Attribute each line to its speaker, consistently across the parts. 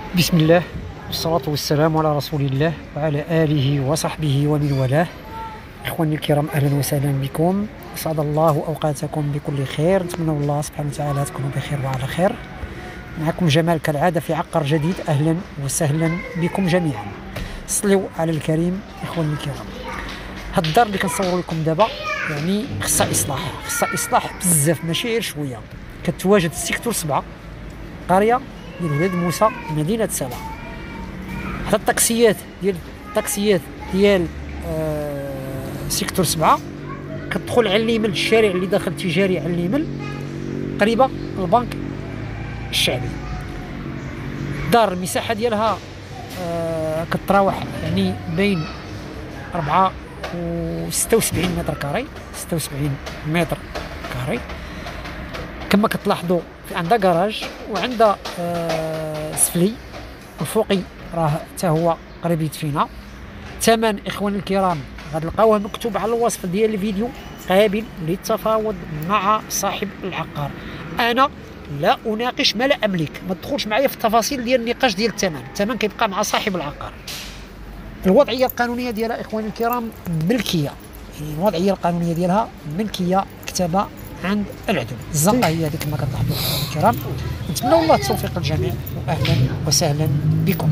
Speaker 1: بسم الله والصلاة والسلام على رسول الله وعلى آله وصحبه ومن والاه. إخواني الكرام، أهلا وسهلا بكم. أسعد الله أوقاتكم بكل خير، نتمنى الله سبحانه وتعالى تكونوا بخير وعلى خير. معكم جمال كالعادة في عقار جديد، أهلا وسهلا بكم جميعا. صلوا على الكريم. إخواني الكرام، هاد الدار اللي كنصور لكم دابا يعني خصها إصلاح بزاف، ماشي غير شوية. كتواجد في سيكتور 7، قرية ديال ولاد موسى، مدينة سلا. حتى الطاكسيات ديال سيكتور 7 كتدخل على اليمين، الشارع اللي داخل تجاري على اليمين قريبة البنك الشعبي. الدار المساحة ديالها كتراوح يعني بين 4 و 76 متر كاري، 76 متر كاري. كما كتلاحظوا عندها كراج وعندها سفلي، الفوقي راه حتى هو قريب يدفينا. ثمن اخواني الكرام غتلقاوه مكتوب على الوصف ديال الفيديو، قابل للتفاوض مع صاحب العقار. انا لا اناقش ما لا املك، ما تدخلش معايا في التفاصيل ديال النقاش ديال الثمن كيبقى مع صاحب العقار. الوضعيه القانونيه ديالها اخواني الكرام ملكيه، يعني الوضعيه القانونيه ديالها ملكيه، كتابه عند العدل. الزنقه هي هذيك كما كتلاحظوا الكرام. نتمنى الله التوفيق للجميع، واهلا وسهلا بكم.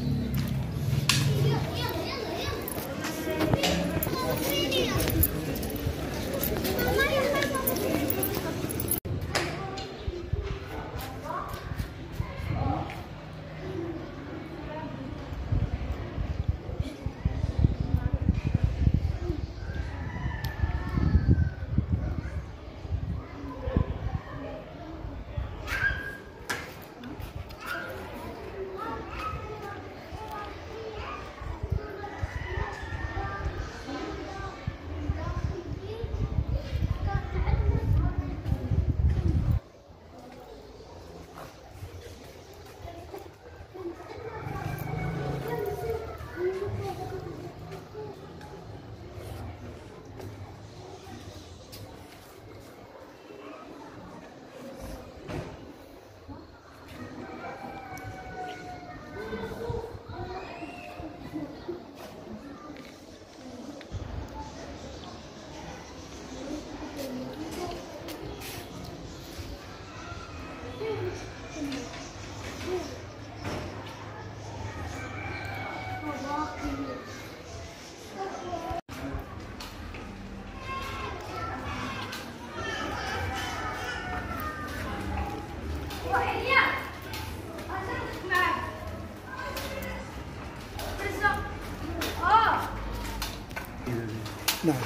Speaker 1: نعم.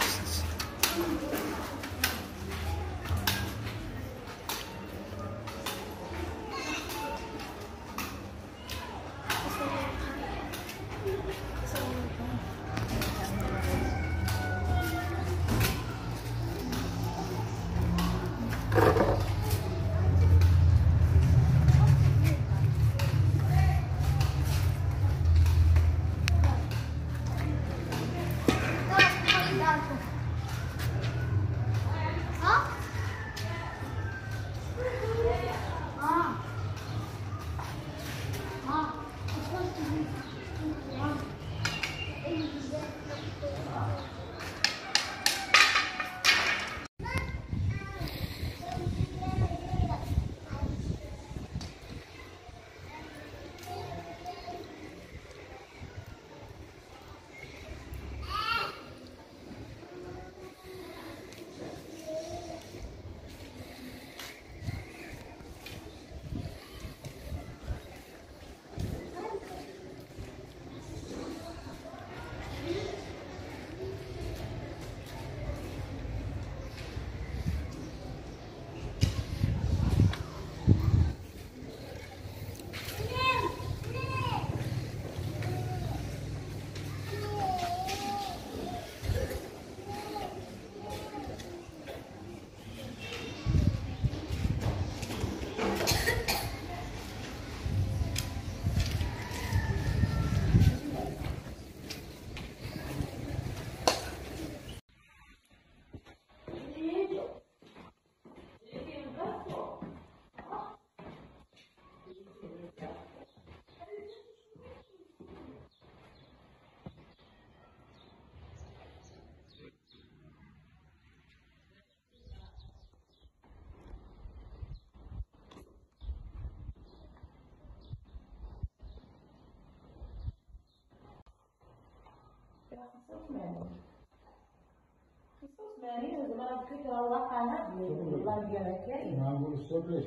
Speaker 2: الفكرة الواقعة والله ديالها كاين.
Speaker 3: نقول الصوت ليش؟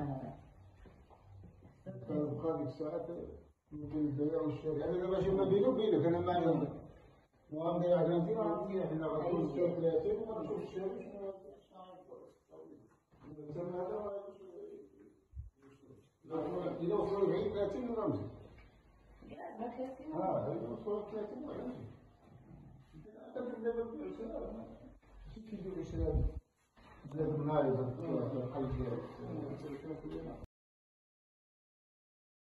Speaker 3: بقى ديك الساعات ممكن البيع والشراء، يعني دابا شفنا بيني وبينك أنا ما عندي وغندير واحد غندير وغندير حنا غنكون 36 وغنشوف الشراء تما هذا إلا وصلوا 40 30 غنمشي.
Speaker 2: ما كاين.
Speaker 3: إلا وصلوا 30 غنمشي. لكن دابا الشراء كيديروا الشراء بلاد النار قلب ديالك